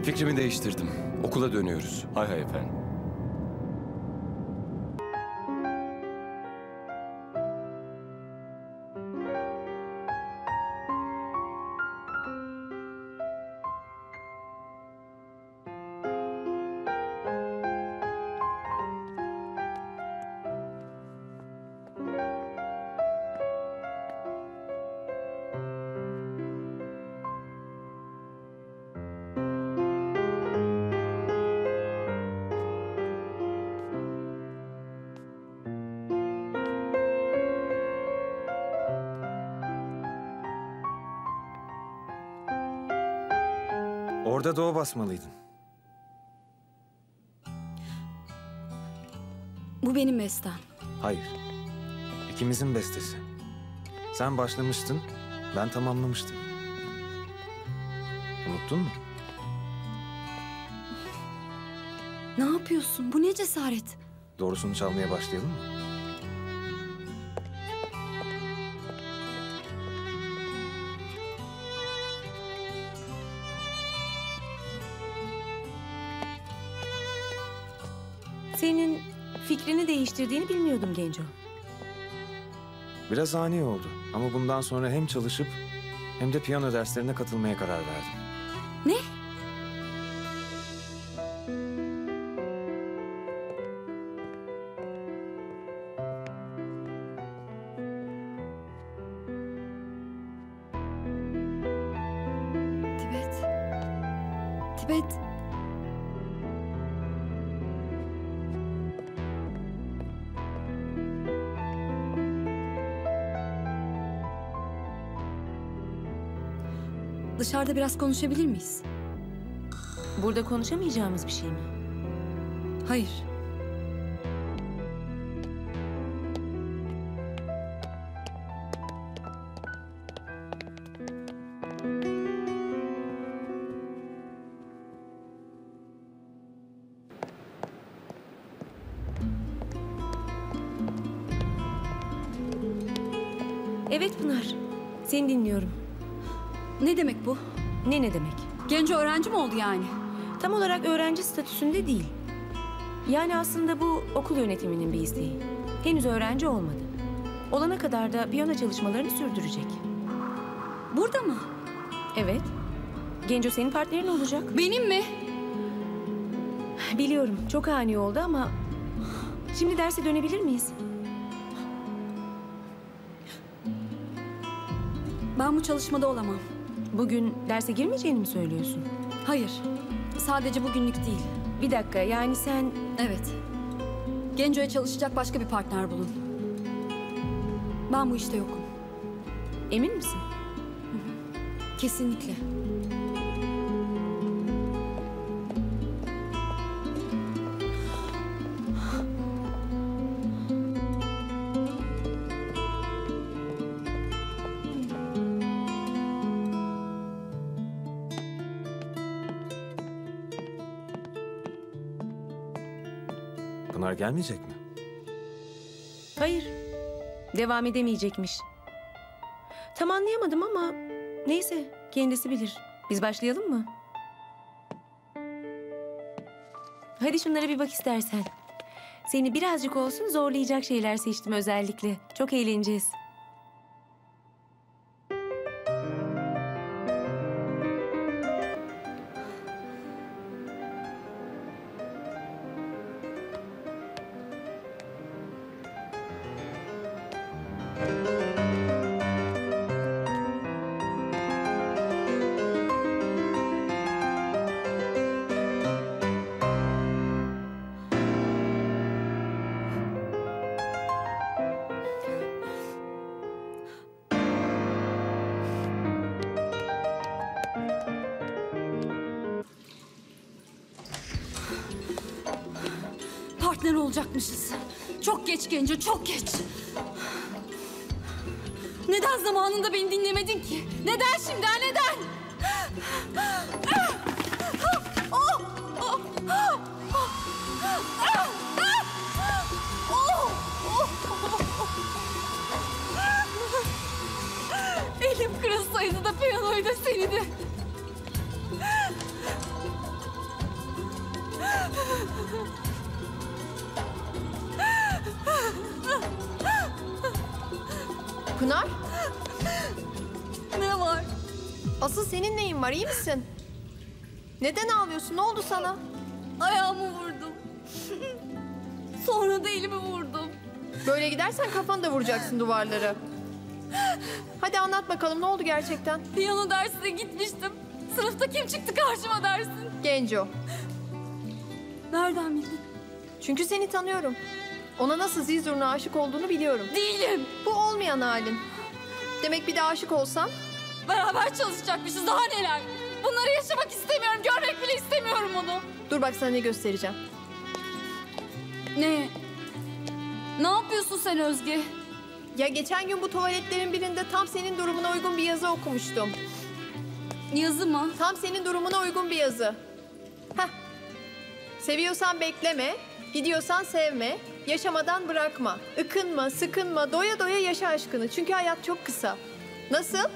Fikrimi değiştirdim. Okula dönüyoruz. Hay hay efendim. Orada doğu basmalıydın. Bu benim bestem. Hayır. İkimizin bestesi. Sen başlamıştın, ben tamamlamıştım. Unuttun mu? Ne yapıyorsun? Bu ne cesaret? Doğrusunu çalmaya başlayalım mı? Senin fikrini değiştirdiğini bilmiyordum Genco. Biraz ani oldu ama bundan sonra hem çalışıp hem de piyano derslerine katılmaya karar verdim. Ne? Tibet. Tibet. Dışarıda biraz konuşabilir miyiz? Burada konuşamayacağımız bir şey mi? Hayır. Evet Pınar, seni dinliyorum. Ne demek bu? Ne demek? Genco öğrenci mi oldu yani? Tam olarak öğrenci statüsünde değil. Yani aslında bu okul yönetiminin bir isteği. Henüz öğrenci olmadı. Olana kadar da piyano çalışmalarını sürdürecek. Burada mı? Evet. Genco senin partnerin olacak. Benim mi? Biliyorum, çok ani oldu ama... Şimdi derse dönebilir miyiz? Ben bu çalışmada olamam. Bugün derse girmeyeceğini mi söylüyorsun? Hayır. Sadece bugünlük değil. Bir dakika, yani sen... Evet. Genco'ya çalışacak başka bir partner bulun. Ben bu işte yokum. Emin misin? Kesinlikle. Pınar gelmeyecek mi? Hayır. Devam edemeyecekmiş. Tam anlayamadım ama... Neyse, kendisi bilir. Biz başlayalım mı? Hadi şunlara bir bak istersen. Seni birazcık olsun zorlayacak şeyler seçtim özellikle. Çok eğleneceğiz. Partner olacakmışız. Çok geç Genco, çok geç. Neden zamanında beni dinlemedin ki? Neden şimdi, ha, neden? Elim kırılsaydı da piyanoyu da seni de. Pınar, Ne var? asıl senin neyin var, iyi misin? Neden ağlıyorsun, ne oldu sana? Ayağımı vurdum. Sonra da elimi vurdum. Böyle gidersen kafanı da vuracaksın duvarları. Hadi anlat bakalım, ne oldu gerçekten? Piyano dersine gitmiştim. Sınıfta kim çıktı karşıma dersin? Genco. Nereden bildin? Çünkü seni tanıyorum. Ona nasıl zil zurna aşık olduğunu biliyorum. Değilim. Bu olmayan halin. Demek bir de aşık olsan? Beraber çalışacakmışız, daha neler. Bunları yaşamak istemiyorum, görmek bile istemiyorum onu. Dur bak sana ne göstereceğim. Ne? Ne yapıyorsun sen Özge? Ya geçen gün bu tuvaletlerin birinde tam senin durumuna uygun bir yazı okumuştum. Yazı mı? Tam senin durumuna uygun bir yazı. Heh. Seviyorsan bekleme, gidiyorsan sevme, yaşamadan bırakma. Ikınma, sıkınma, doya doya yaşa aşkını. Çünkü hayat çok kısa. Nasıl?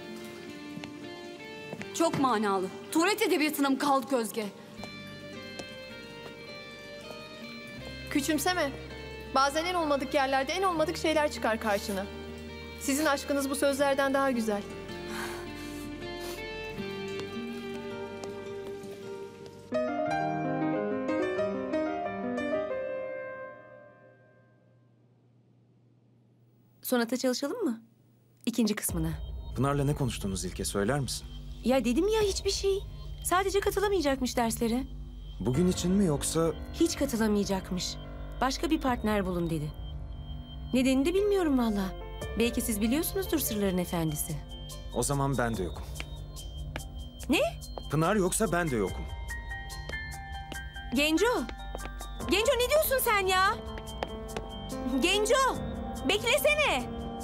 Çok manalı. Tuvalet edebiyatına mı kaldık Özge? Küçümseme. Bazen en olmadık yerlerde en olmadık şeyler çıkar karşına. Sizin aşkınız bu sözlerden daha güzel. Sonata çalışalım mı? İkinci kısmına. Pınar'la ne konuştunuz İlke, söyler misin? Ya dedim ya, hiçbir şey. Sadece katılamayacakmış derslere. Bugün için mi yoksa... Hiç katılamayacakmış. Başka bir partner bulun dedi. Nedenini de bilmiyorum valla. Belki siz biliyorsunuzdur Sırların Efendisi. O zaman ben de yokum. Ne? Pınar yoksa ben de yokum. Genco. Genco, ne diyorsun sen ya? Genco. Beklesene.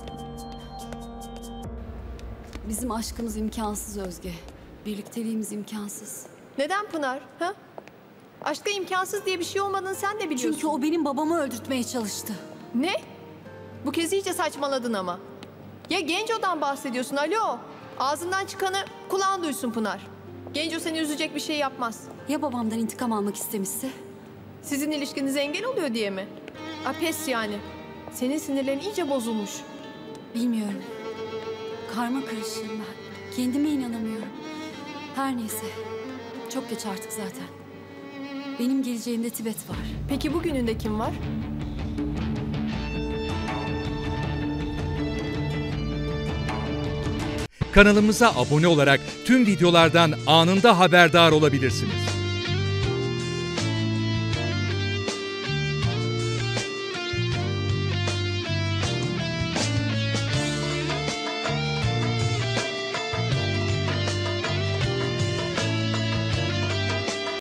Bizim aşkımız imkansız Özge. Birlikteliğimiz imkansız. Neden Pınar? Ha? Aşkta imkansız diye bir şey olmadığını sen de biliyorsun. Çünkü o benim babamı öldürtmeye çalıştı. Ne? Bu kez iyice saçmaladın ama. Ya Genco'dan bahsediyorsun, alo. Ağzından çıkanı kulağın duysun Pınar. Genco seni üzecek bir şey yapmaz. Ya babamdan intikam almak istemişse? Sizin ilişkinize engel oluyor diye mi? Pes yani. Senin sinirlerin iyice bozulmuş. Bilmiyorum. Karma karışığım ben. Kendime inanamıyorum. Her neyse. Çok geç artık zaten. Benim geleceğimde Tibet var. Peki bugününde kim var? Kanalımıza abone olarak tüm videolardan anında haberdar olabilirsiniz.